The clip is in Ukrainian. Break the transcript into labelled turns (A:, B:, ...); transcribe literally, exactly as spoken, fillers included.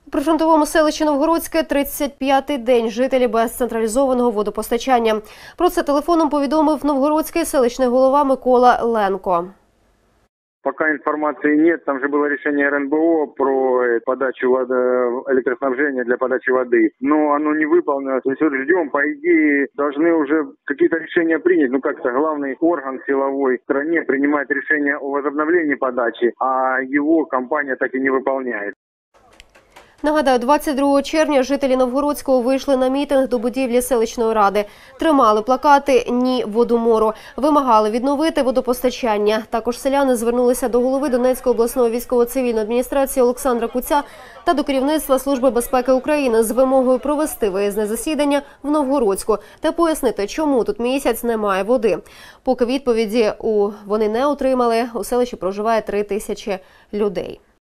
A: У прифронтовому селищі Новгородське тридцять п'ятий день жителі без централізованого водопостачання. Про це телефоном повідомив новгородський селищний голова Микола Ленко.
B: Пока информации нет, там же было решение эр эн бэ о про подачу воды, электроснабжения для подачи воды, но оно не выполнилось. То есть вот ждем, по идее, должны уже какие-то решения принять. Ну как-то главный орган силовой в стране принимает решение о возобновлении подачи, а его компания так и не выполняет.
A: Нагадаю, двадцять другого червня жителі Новгородського вийшли на мітинг до будівлі селищної ради. Тримали плакати «Ні водомору». Вимагали відновити водопостачання. Також селяни звернулися до голови Донецької обласної військово-цивільної адміністрації Олександра Куця та до керівництва Служби безпеки України з вимогою провести виїзне засідання в Новгородську та пояснити, чому тут місяць немає води. Поки відповіді у вони не отримали, у селищі проживає три тисячі людей.